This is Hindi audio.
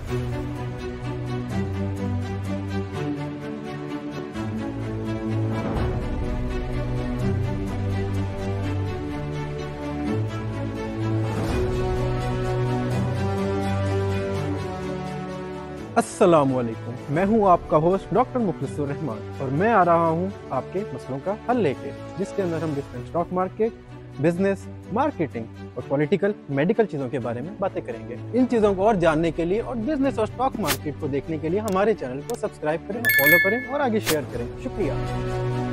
अस्सलामुअलैकुम, मैं हूं आपका होस्ट डॉक्टर मुखलिसुर रहमान और मैं आ रहा हूं आपके मसलों का हल लेके, जिसके अंदर हम different stock market, business, marketing और पॉलिटिकल मेडिकल चीज़ों के बारे में बातें करेंगे। इन चीज़ों को और जानने के लिए और बिजनेस और स्टॉक मार्केट को देखने के लिए हमारे चैनल को सब्सक्राइब करें, फॉलो करें और आगे शेयर करें। शुक्रिया।